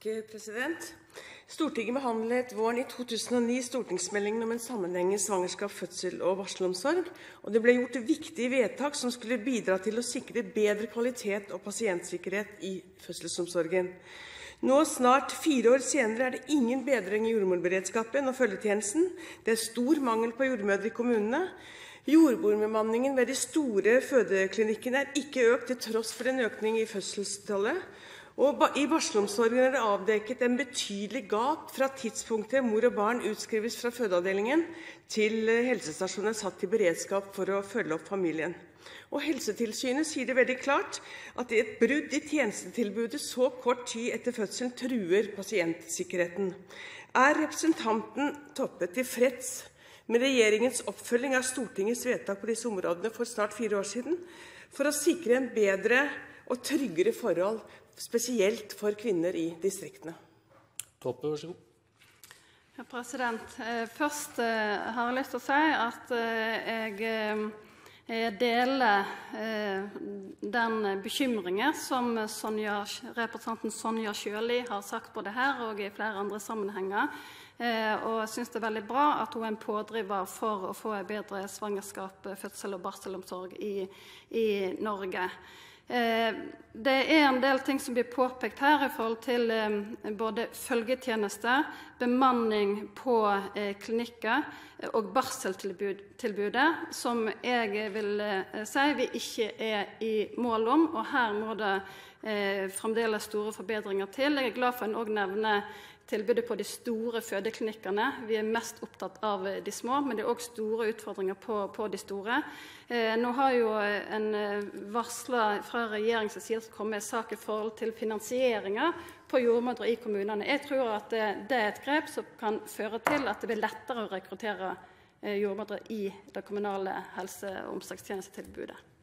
Stortinget behandlet våren i 2009 stortingsmeldingen om en sammenhengende svangerskap, fødsel og barselomsorg, og det ble gjort viktige vedtak som skulle bidra til å sikre bedre kvalitet og pasientsikkerhet i fødselsomsorgen. Nå, snart 4 år senere, er det ingen bedring i jordmorberedskapen og følgetjenesten. Det er stor mangel på jordmødre i kommunene. Jordmorbemanningen ved de store fødeklinikkene er ikke økt til tross for en økning i fødselstallet. Og i barselomsorgen er det avdekket en betydelig gap fra tidspunktet mor og barn utskrives fra fødeavdelingen til helsestasjonen er satt i beredskap for å følge opp familien. Og Helsetilsynet sier det veldig klart at et brudd i tjenestetilbudet så kort tid etter fødselen truer pasientsikkerheten. Er representanten Toppe tilfreds med regjeringens oppfølging av Stortingets vedtak på disse områdene for snart 4 år siden, for å sikre en bedre og tryggere forhold, spesielt for kvinner i distriktene? Toppe, vær så god. Ja, først har jeg lyst til å si at jeg deler den bekymringen som representanten Sonja Sjøli har sagt både her og i flere andre sammenhenger. Og jeg synes det er veldig bra at hun er en pådriver for å få en bedre svangerskap, fødsel og barselomsorg i Norge. Det er en del ting som blir påpekt her i forhold til både følgetjeneste, bemanning på klinikker og barseltilbudet, som jeg vil si vi ikke er i mål om, og her må det fremdeles store forbedringer til. Jeg er glad for at en også nevner tilbudet på de store fødeklinikkene. Vi er mest opptatt av de små, men det er også store utfordringer på de store. Nå har jo en varslet fra regjeringens side at det kommer en sak i forhold til finansieringen på jordmødre i kommunene. Jeg tror at det er et grep som kan føre til at det blir lettere å rekruttere jordmødre i det kommunale helse- og omsorgstjenestetilbudet.